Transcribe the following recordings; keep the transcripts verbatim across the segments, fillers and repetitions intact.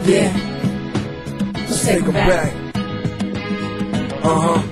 Yeah. Let's take them back. Uh-huh.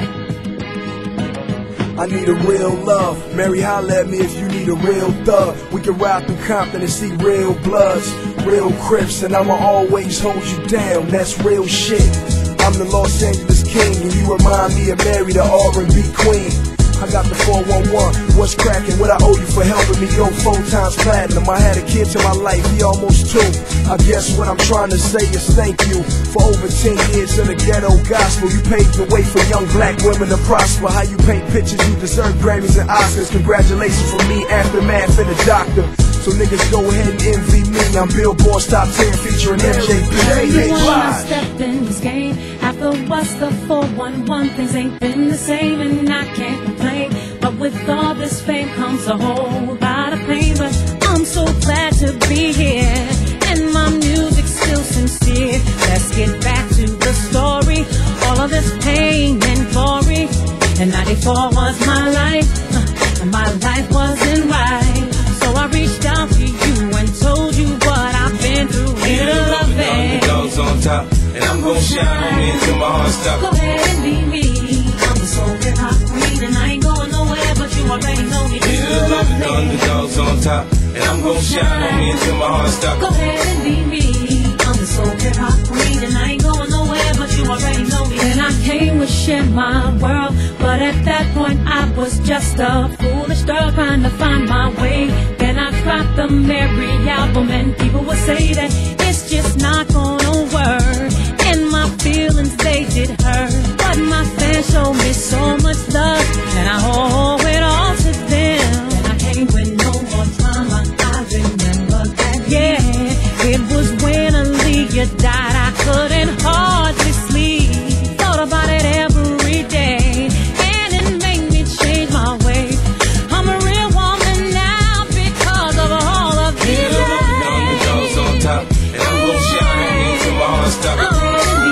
I need a real love. Mary, holla at me if you need a real thug. We can ride through Compton and see real bloods, real Crips, and I'ma always hold you down. That's real shit. I'm the Los Angeles king, and you remind me of Mary, the R and B queen. I got the four one one, what's cracking? What I owe you for helping me go four times platinum. I had a kid to my life, he almost two. I guess what I'm trying to say is thank you for over ten years of the ghetto gospel. You paved the way for young black women to prosper. How you paint pictures, you deserve Grammys and Oscars. Congratulations from me, Aftermath, and the doctor. So niggas go ahead and envy me. I'm Billboard's top ten featuring M J B. Everyone stepped in this game. After what's the four one one, things ain't been the same, and I can't complain. But with all this fame comes a whole lot of pain. But I'm so glad to be here, and my music's still sincere. Let's get back to the story. All of this pain and glory. And ninety-four was my life, and my life wasn't right. So I reached out to you and told you what I've been through. Here to love it. Underdogs on top, and I'm gon' shine me until my heart stops. Go ahead and be me. I'm the soul hip hop queen, and I ain't going nowhere, but you already know me. Here to love it. Underdogs on top, and I'm gon' shine me until my heart stops. Go ahead and be me. I'm the soul hip hop queen, and I ain't going nowhere, but you already know me. And I came to share my world, but at that point I was just a foolish girl trying to find my way. Then I dropped the Mary album, and people would say that it's just not gonna work. And my feelings, they did hurt, but my fans showed me so much love, and I owe it all to them. And I came with no more drama, I remember that, yeah. It was when Aaliyah died, I couldn't hardly sleep. Thought about it every day, and it made me change my way. I'm a real woman now because of all of these days. Underdogs on top, and I'm gon' shine until my heart stops. I'm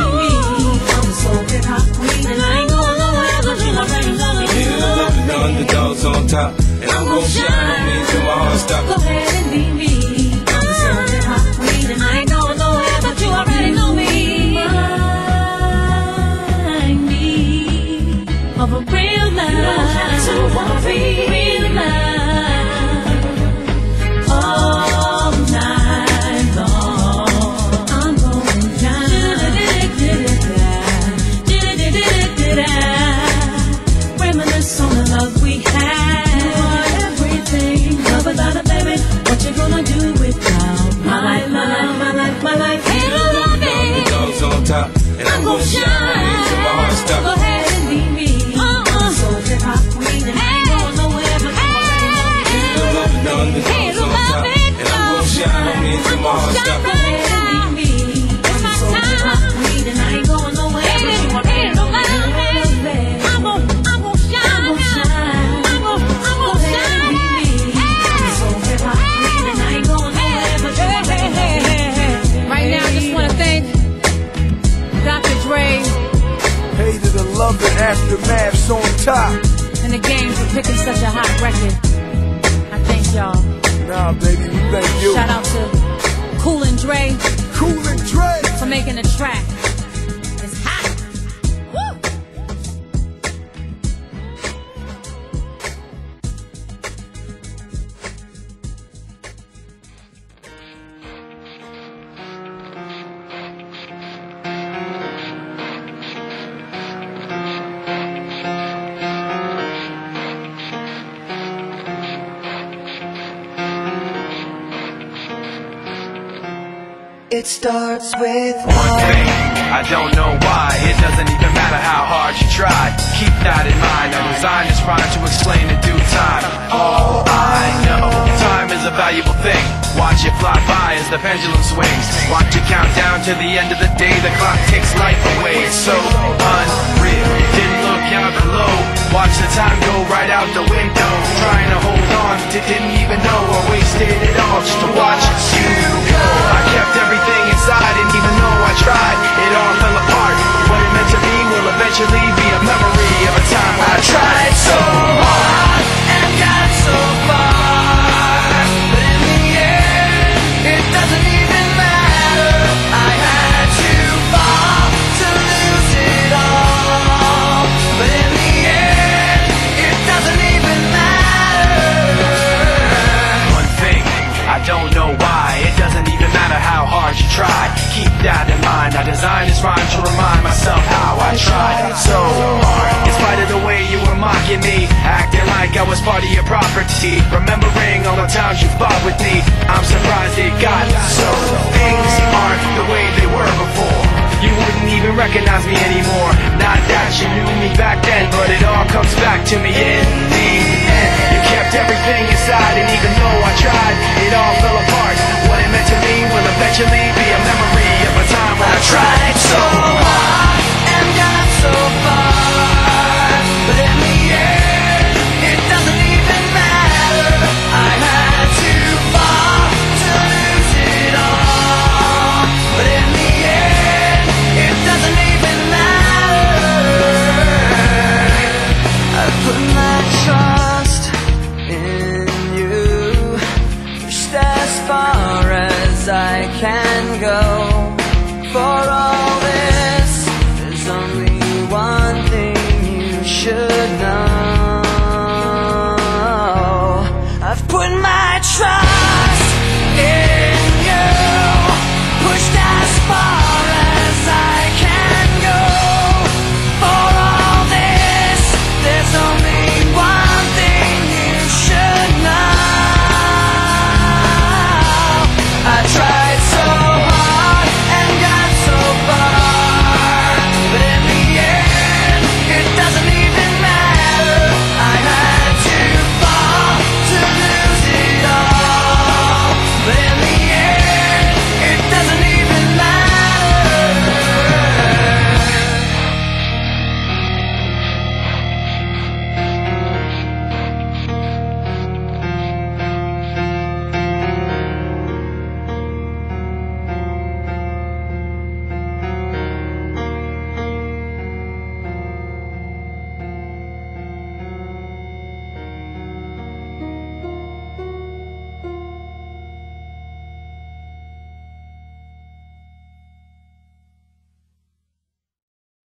the soul hip hop queen, and I ain't going nowhere, but you already know me. The underdogs on top, and I'm gon' shine until my heart stops. Go ahead and be me. I'm the soul hip hop queen, and I ain't going nowhere, but you already know me. Remind me of a real love. You don't have to worry. Real love. All night long. I'm going down. Reminisce on the love we had. You are everything. Love without a baby. What you gonna do without my life, my life, my life, my life? Hey, love it. Underdogs on top, and I'm gon' shine until my heart stops. Go ahead and be me. Uh-uh. So hip hop queen, and I ain't going nowhere, but you already know me. The underdogs on top, and I'm gon' shine until my heart stops. Go ahead and be me. I'm the soul hip hop queen, and I ain't going nowhere, but you already know me. I'm gon' I'm gon' shine. I'm gon' shine. I'm gon' I'm gon' shine. I'm the soul hip hop queen, and I ain't going nowhere, but you already know me. Right now, I just wanna thank Doctor Dre Hey to the love and Aftermath's on top. and the game for picking such a hot record. I thank y'all. Nah, baby, we thank you. Shout out to Cool and Dre Cool and Dre. for making the track. It's hot. Woo! It starts with one thing, I don't know why. It doesn't even matter how hard you try. Keep that in mind. I designed this rhyme to explain in due time. All I know, time is a valuable thing. Watch it fly by as the pendulum swings. Watch it count down to the end of the day. The clock takes life away. It's so unreal. Didn't look out below. Watch the time go right out the window. Trying to hold on to didn't even know I wasted it all just to watch you go. I kept everything inside, didn't even know I tried. It all fell apart. What it meant to me will eventually be a memory of a time I tried so hard and got so far. But in the end, it doesn't even matter. I know why. It doesn't even matter how hard you try. Keep that in mind. I designed this rhyme to remind myself how I tried so hard. In spite of the way you were mocking me, acting like I was part of your property, remembering all the times you fought with me, I'm surprised it got so. Things aren't the way they were before. You wouldn't even recognize me anymore. Not that you knew me back then, but it all comes back to me in the end. You kept everything inside, and even though I tried, it all fell apart. What it meant to me will eventually be a memory of a time when I tried so hard and got so far, but in the end, it doesn't even matter. I had to fall to lose it all, but in the end, it doesn't even matter. I put my trust in you, pushed as far as I can go for all